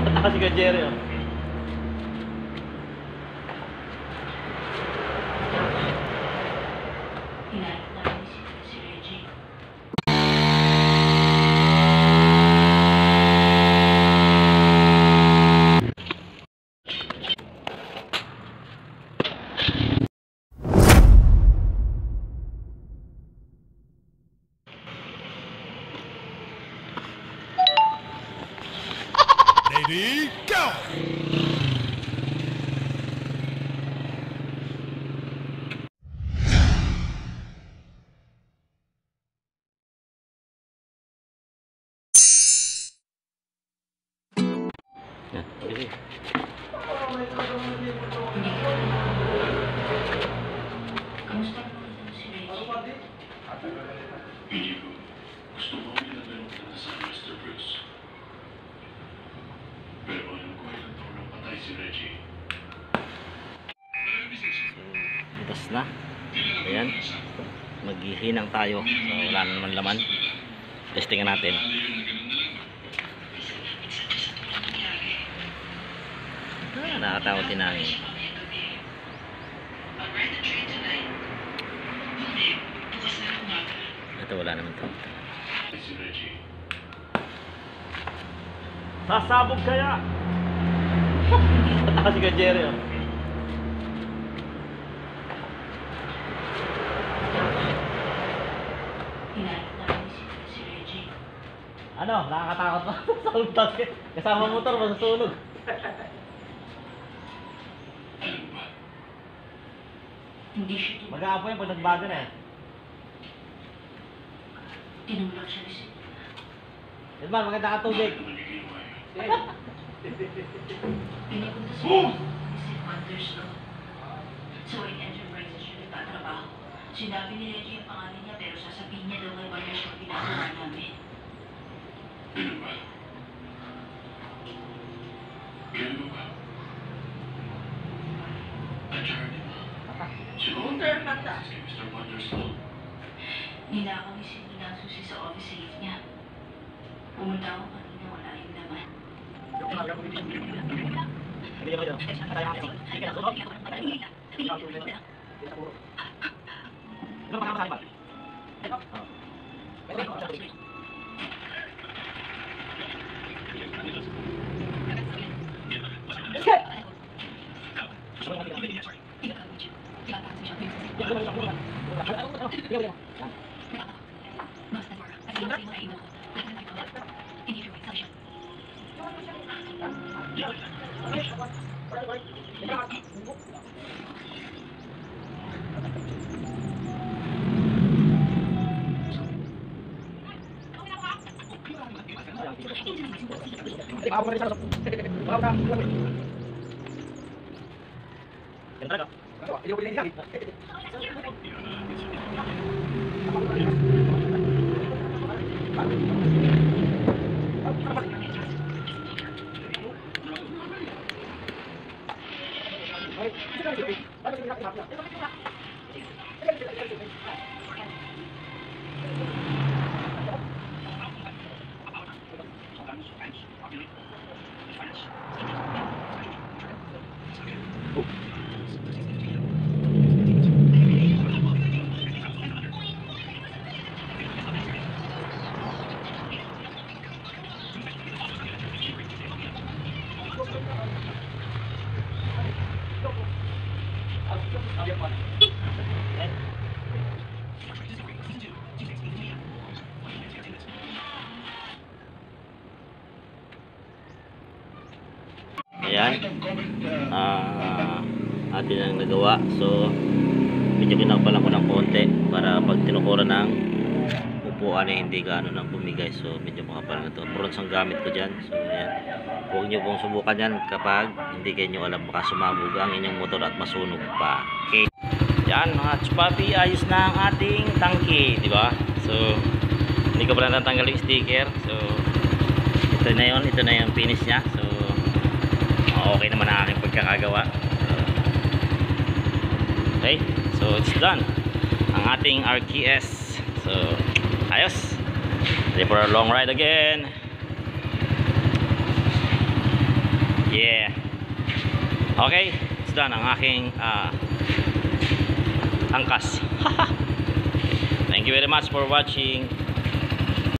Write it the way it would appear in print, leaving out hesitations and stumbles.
Kasi ka Jerry, oh. Ready, go! Yan, sige. Gusto mo pinatulong kita sa Mr. Bruce. Pero alam ko ilang taon na patay si Reggie. Butas na. Ayan. Maghihinang tayo. So, wala na naman laman. Testingan natin. Nakatawag din namin. Ito wala naman to. Si Reggie. Sasabog kaya! Kasi ka Jerry, oh. Ano? Nakakatakot pa sa ultag. Kasama motor, masusunog. Alam ba? Hindi siya Mag-aapo yan pag nagbago na, eh. tinulak siya ni Sid. Edman, maganda ka tubig. Bakit naman yung ginawa yun? Pinapunta sa ni Sid Wonders ko. So, in Enterprises siya nagtatrabaho. Sinabi ni Reggie yung pangalan niya pero sasabihin niya daw kay Wonders yung pinagawa namin. Ano ba? Kailan mo ba? Attorney mo? Siguro kay Mr. Wonderstone. Nilakaw ni Sid ng susi sa office safe niya. Pumunta ako kanina, wala yung laman. Ayan. Atin ang nagawa. So, medyo kinapalan ko ng konti para pag tinukuran ng upuan ay hindi gaano nang bumigay. So, medyo makapalan na ito. Bronze ang gamit ko dyan. So, ayan. Huwag nyo pong subukan yan kapag hindi kayo alam baka sumabog ang inyong motor at masunog pa. Okay. Yan mga chupapi, ayos na ang ating tangke, di ba? So, hindi ko pala natanggal yung sticker. So, ito na yung finish niya. So, okay naman ang aking pagkakagawa. Okay, so it's done. Ang ating RKS. So, ayos. Ready for a long ride again. Okay, it's done ang aking angkas. Thank you very much for watching.